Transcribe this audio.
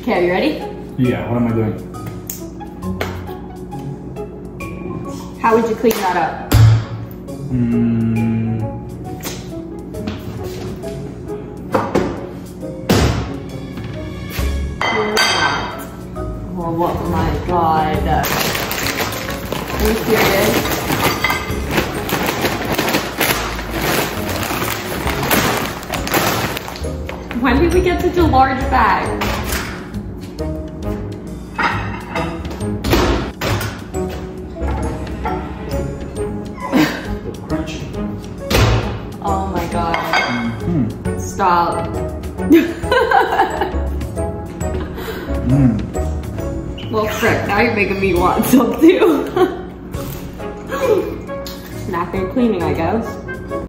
Okay, are you ready? Yeah, what am I doing? How would you clean that up? Oh my god. Are you serious? When did we get such a large bag? Oh my god. Stop. Well, frick, now you're making me want some too. Snapping cleaning, I guess.